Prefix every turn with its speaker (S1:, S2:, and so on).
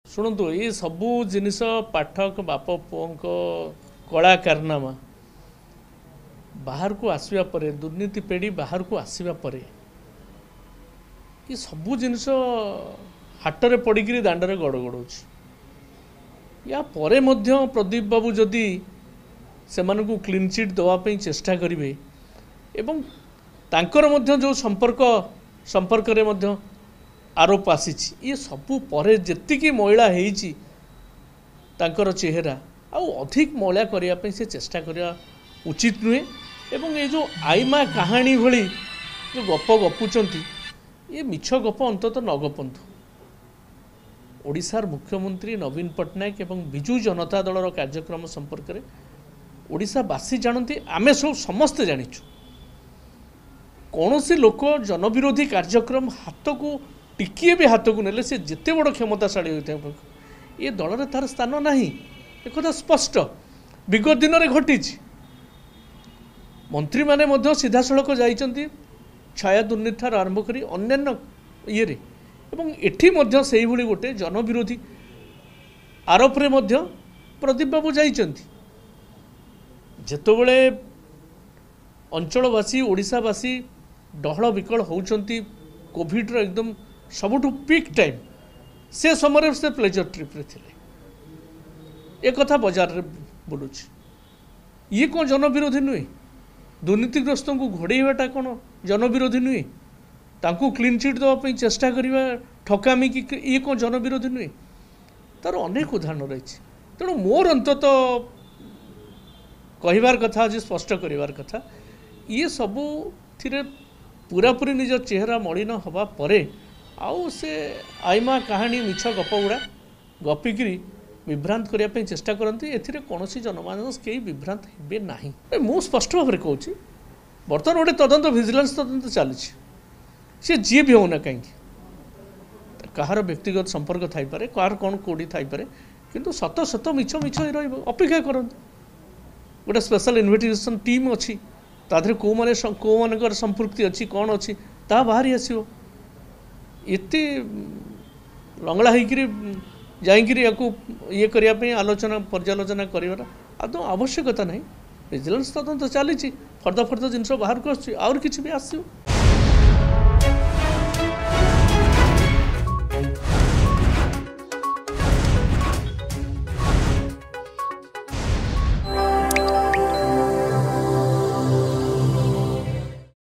S1: शुणु ये सबू जिनिस पाठक बाप पुओं कला कारनामा बाहर को आसवा परे दुर्नीति पेढ़ी बाहर को आसवा परे ये सबू जिनिस हाटरे पड़िकी दांडरे गड़ गड़ाऊँ या परे मध्य प्रदीप बाबू जदि से क्लीन चिट दवाई चेष्टा करेंगे एवं तांकर मध्य जो संपर्क रे मध्य आरोप आसी ये सबू परे जेतिकी महिला होईची तांकर चेहरा आउ अधिक महिला करने से चेष्टा करने उचित नुहे एवं ये जो आईमा कहानी भली जो गप गपुचंती ये मिछ गप अंतत न गपंतु। ओडिशार मुख्यमंत्री नवीन पट्टनायक एवं विजु जनता दलर कार्यक्रम संपर्क में ओडिशावासी जानती आमे सब समस्ते जानिचु कौन सी लोक जनविरोधी कार्यक्रम हाथ को टिकिए भी हाथ को नेले से जिते बड़ क्षमताशाली होता है ये दल में तार स्थान ना एक कथा स्पष्ट विगत दिन में घटी मंत्री माने मध्य सीधा सड़क जाइछंती छाया दुर्नीति ठार आरंभ करी अन्यान्य ये एवं एठी मध्य सेही भली गोटे जनविरोधी आरोप रे मध्य प्रदीप बाबू जाइछंती जेतोबेले अंचलवासी ओडिशावासी डहल विकल होउछंती कोविड रो एकदम सबुठु पीक टाइम से समय से प्लेजर ट्रिप रे थिले एक कथा बाजार रे बोलुछि ये कौन जनविरोधी नुहे दुर्नीतिग्रस्त को घोड़ेवाटा कौन जनविरोधी नुहे तांको क्लीन चिट दवाई चेष्टा करवा ठकामी कि ये कौन जनविरोधी नुहे तार अनेक उदाहरण रही तेणु मोर अंतत कहबार कथा आज स्पष्ट करार कथा ये सबू थी पूरापूरी निज चेहरा मलिन हवा परे आउ से आईमा कहानी मिछ गप गुड़ा गपिकी विभ्रांत करने चेष्टा करती एथिरे कौन जनमानस कई विभ्रांत हे ना मु स्पष्ट भाव में कहूँ बर्तमान गोटे तदंत विजिलेंस तदंत चली सी जी भी होना कहीं कहार व्यक्तिगत संपर्क थाईपे कहार कौन कौटी थाईपे किंतु शत शत मिछ मिछ अपेक्षा करते गोटे स्पेशल इन्वेस्टिगेशन टीम अच्छी तादे कौ मान संपृक्ति अच्छी कौन अच्छी ता बाहरी आसो एते लंगड़ा होकर जाइए ये करने आलोचना पर्यालोचना कर आदौ आवश्यकता नहीं विजिलेंस तदंत चली फर्द जिन बाहर को आर कि भी आसो।